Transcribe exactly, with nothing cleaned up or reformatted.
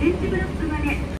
電池ブロックまで